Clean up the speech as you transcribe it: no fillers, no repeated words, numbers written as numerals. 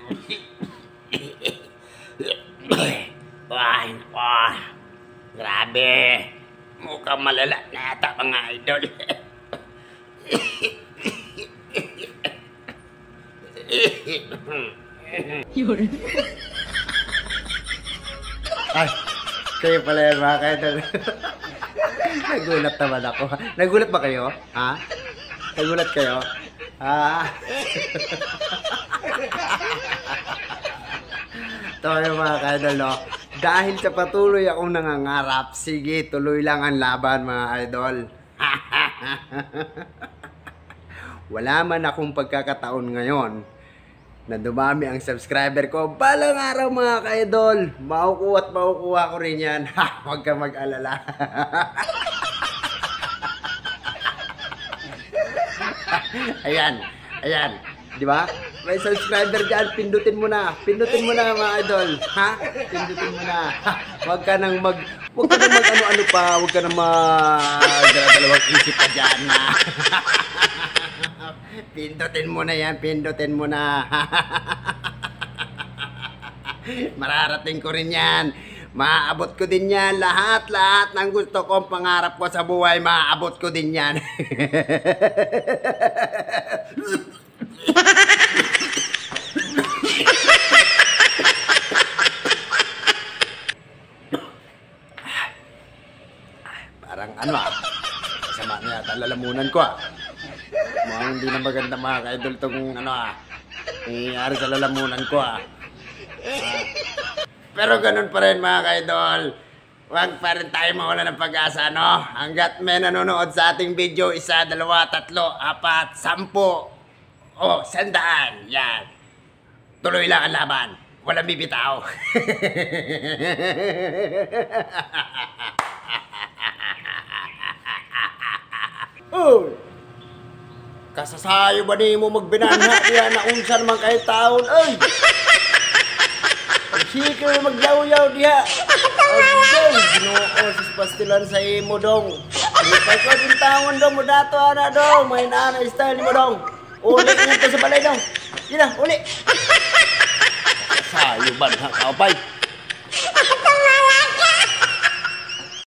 Ay, nako. Grabe. Mukhang malala na yata mga idol. Ay, kayo pala yan mga ka-idol. Nagulat naman ako. Nagulat ba kayo? Ha? Nagulat kayo? Ha? Ito yung mga ka-idol, no? Dahil sa patuloy akong nangangarap, sige, tuloy lang ang laban mga idol. Wala man akong pagkakataon ngayon na dumami ang subscriber ko. Balang araw mga ka-idol, makukuha at makukuha ko rin yan. Huwag kang mag-alala. Ayan, ayan. Di ba? May subscriber dyan, pindutin mo na. Pindutin mo na mga idol. Ha? Pindutin mo na. Huwag ka nang ano-ano pa. Huwag ka nang dalawang isip pa dyan. Ha? Pindutin mo na yan. Pindutin mo na. Mararating ko rin yan. Maabot ko din yan. Lahat ng gusto kong pangarap ko sa buhay, maabot ko din yan. Parang ano masama na yata lalamunan ko Mukhang hindi na maganda mga ka-idol tong nangyayari sa lalamunan ko Pero ganun pa rin mga ka-idol. Huwag pa rin tayo mawala ng pag-asa, no? Hanggat may nanonood sa ating video, 1, 2, 3, 4, 10, o 100. Yan. Tuloy lang ang laban. Walang bibitaw. Oh! Kasasayo ba ni mo magbinanha niya na unsan man kahit taon? Ay! Sige magyaw-yaw diha. Agdong, ginoo sis pastilan sa imo dong. Ipay ko din taon dong mo dato ana dong. May naana style mo dong. Uli nito sa balay dong. Sige na, uli. Kasayo ba na kaupay?